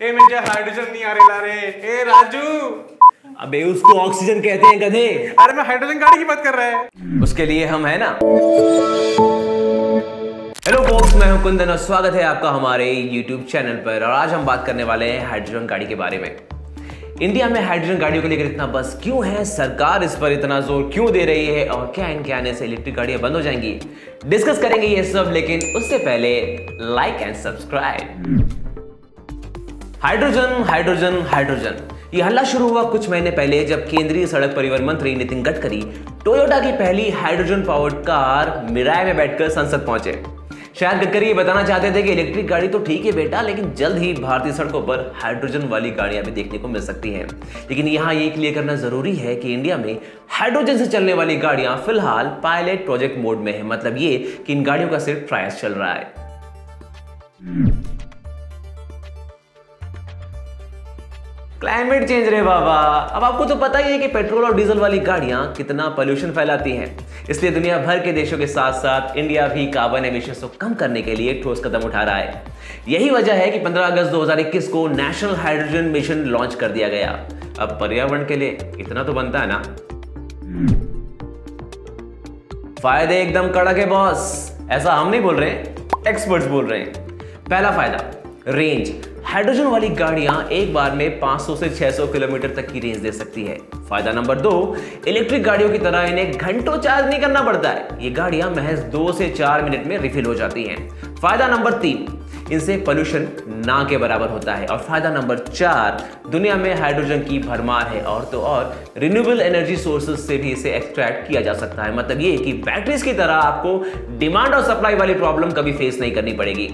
ए मुझे हाइड्रोजन नहीं आ रहा रे। ए राजू, अबे उसको ऑक्सीजन कहते हैं गधे। अरे मैं हाइड्रोजन गाड़ी की बात कर रहा है। उसके लिए हम है ना। हेलो फोक्स, मैं हूं कुंदन और स्वागत है आपका हमारे YouTube चैनल पर। और आज हम बात करने वाले हैं हाइड्रोजन गाड़ी के बारे में। इंडिया में हाइड्रोजन गाड़ियों को लेकर इतना बस क्यों है, सरकार इस पर इतना जोर क्यों दे रही है और क्या इनके आने से इलेक्ट्रिक गाड़ियां बंद हो जाएंगी, डिस्कस करेंगे ये सब। लेकिन उससे पहले like and subscribe. Hydrogen hydrogen hydrogen, ये हल्ला शुरू हुआ कुछ महीने पहले जब केंद्रीय सड़क परिवहन मंत्री नितिन गडकरी टोयोटा की पहली हाइड्रोजन पावर्ड कार मिराई में बैठकर संसद पहुंचे। शायद गडकरी ये बताना चाहते थे कि इलेक्ट्रिक गाड़ी तो ठीक है बेटा, लेकिन जल्द ही भारतीय सड़कों पर हाइड्रोजन वाली गाड़ियां भी देखने को मिल सकती हैं। लेकिन यहाँ ये क्लियर करना जरूरी है कि इंडिया में हाइड्रोजन से चलने वाली गाड़ियां फिलहाल पायलट प्रोजेक्ट मोड में है। मतलब ये कि इन गाड़ियों का सिर्फ ट्रायल्स चल रहा है। क्लाइमेट चेंज रे बाबा, अब आपको तो पता ही है कि पेट्रोल और डीजल वाली गाड़ियां कितना पोल्यूशन फैलाती हैं। इसलिए दुनिया भर के देशों के साथ साथ इंडिया भी कार्बन एमिशंस को कम करने के लिए ठोस कदम उठा रहा है। यही वजह है कि 15 अगस्त 2021 को नेशनल हाइड्रोजन मिशन लॉन्च कर दिया गया। अब पर्यावरण के लिए इतना तो बनता है ना। फायदे एकदम कड़क है बॉस, ऐसा हम नहीं बोल रहे हैं, एक्सपर्ट्स बोल रहे हैं। पहला फायदा, रेंज। हाइड्रोजन वाली गाड़ियां एक बार में 500 से 600 किलोमीटर तक की रेंज दे सकती है। फायदा नंबर 2, इलेक्ट्रिक गाड़ियों की तरह इन्हें घंटों चार्ज नहीं करना पड़ता है। ये गाड़ियां महज 2 से 4 मिनट में रिफिल हो जाती हैं। फायदा नंबर 3, इनसे पोल्यूशन ना के बराबर होता है। और फायदा नंबर 4, दुनिया में हाइड्रोजन की भरमार है और तो और रिन्यूएबल एनर्जी सोर्सेज से भी इसे एक्सट्रैक्ट किया जा सकता है। मतलब ये कि बैटरीज की तरह आपको डिमांड और सप्लाई वाली प्रॉब्लम कभी फेस नहीं करनी पड़ेगी।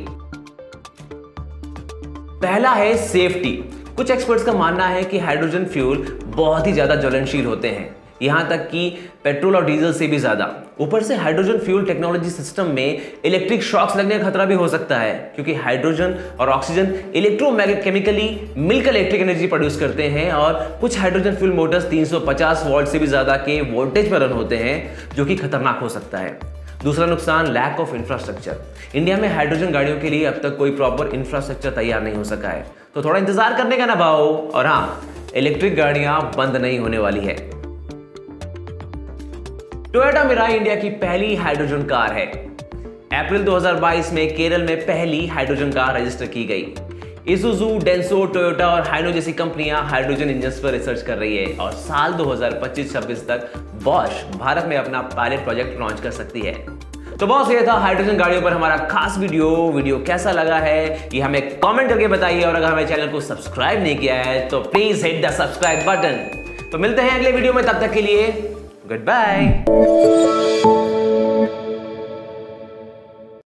पहला है सेफ्टी। कुछ एक्सपर्ट्स का मानना है कि हाइड्रोजन फ्यूल बहुत ही ज्यादा ज्वलनशील होते हैं, यहां तक कि पेट्रोल और डीजल से भी ज्यादा। ऊपर से हाइड्रोजन फ्यूल टेक्नोलॉजी सिस्टम में इलेक्ट्रिक शॉक्स लगने का खतरा भी हो सकता है, क्योंकि हाइड्रोजन और ऑक्सीजन इलेक्ट्रोकेमिकली मिलकर इलेक्ट्रिक एनर्जी प्रोड्यूस करते हैं। और कुछ हाइड्रोजन फ्यूल मोटर्स 350 वोल्ट से भी ज्यादा के वोल्टेज पर रन होते हैं, जो कि खतरनाक हो सकता है। दूसरा नुकसान, लैक ऑफ इंफ्रास्ट्रक्चर। इंडिया में हाइड्रोजन गाड़ियों के लिए अब तक कोई प्रॉपर इंफ्रास्ट्रक्चर तैयार नहीं हो सका है, तो थोड़ा इंतजार करने का ना भाओ। और हाँ, इलेक्ट्रिक गाड़ियां बंद नहीं होने वाली है। टोयोटा मिराई इंडिया की पहली हाइड्रोजन कार है। अप्रैल 2022 में केरल में पहली हाइड्रोजन कार रजिस्टर की गई। इजुजू, डेंसो, टोयोटा और हाइनो जैसी कंपनियां हाइड्रोजन इंजन्स पर रिसर्च कर रही है और साल 2025-26 तक बॉश भारत में अपना पायलट प्रोजेक्ट लॉन्च कर सकती है। तो बॉस, ये था हाइड्रोजन गाड़ियों पर हमारा खास वीडियो कैसा लगा है ये हमें कमेंट करके बताइए। और अगर हमारे चैनल को सब्सक्राइब नहीं किया है तो please hit the subscribe button. तो मिलते हैं अगले वीडियो में, तब तक के लिए गुड बाय।